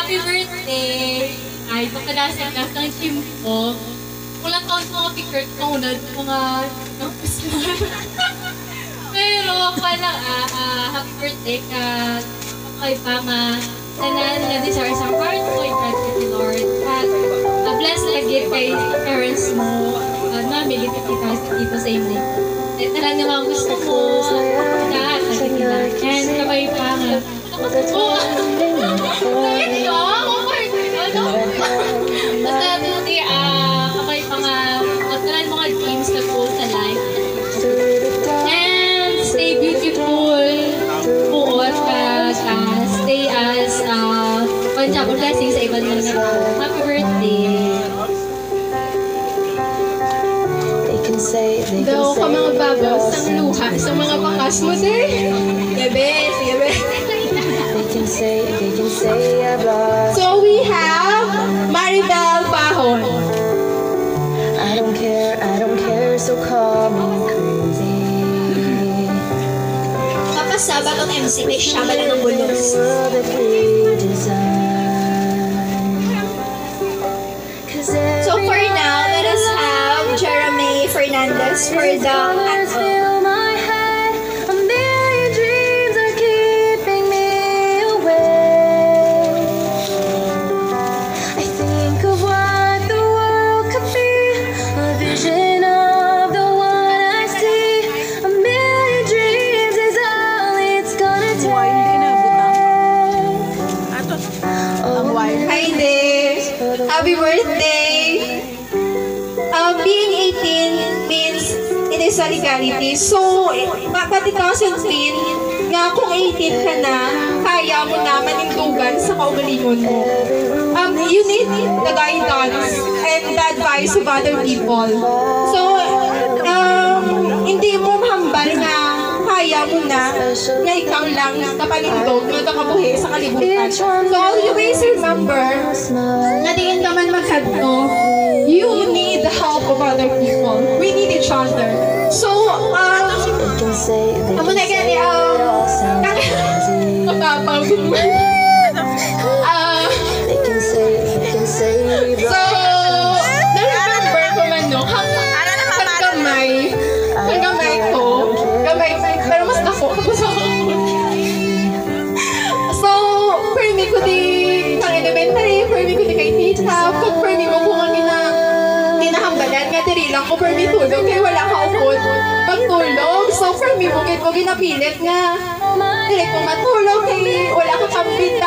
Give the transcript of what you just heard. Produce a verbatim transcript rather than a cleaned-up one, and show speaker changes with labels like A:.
A: happy birthday! Ay, pagkadasan na ng chimpo. Walang taon sa mga picture ko unad mga pero pala ah, uh, happy birthday ka kay Pama. Tanan nga di sa isang heart ko, gratitude Lord. At uh, bless na gift kay parents mo. Uh, mami, gift kita dito sa inyo. Eh, tanan nga mga gusto ko. Na, nakikita. And kabay Pama. Oh! Ito! Oh my God! Basta hindi, ah, kabay Pama. Tanan mga dreams na goal sa life. And stay beautiful. Buot ka. Uh, stay as uh, panjabong blessing sa ibang mga tao. Happy birthday!
B: Daw ka mga babaw sa luha sa mga bakas mo din. Bebe, bebe. So we have Maribel Pahon.
C: I don't care, I don't care, so call me crazy.
B: Papasabat ang M C, may siyaba na ng bulos. So for now, let us have Jeremy Fernandez for the anthem. Happy birthday! Uh, being eighteen means it is a legality. So, pati thousand nga kung eighteen ka na, kaya mo na manindugan sa kaugalingon mo. Um, you need the guidance and the advice of other people. So, um, hindi mo mahambal nga kaya mo na nga ikaw lang kapanindog nga kakabuhi sa kalibutan. So, always remember na diin ka man maghadto, you need the help of other people. We need each other. So, um, amo na gani, um, kapapag ah, so, na-remember ko man no, hanggang gamay, hanggang gamay ko, gamay, pero mas dako, mas ako. So, for me ko di, pang elementary, for me ko di kay tita, kung for me mo kung ang gina, ginahambalan, nga diri lang ko for me tulog, kaya wala ka upod, pagtulog. So, for me mo, kaya ko ginapilit nga, dili ko matulog, kaya wala ko pambita,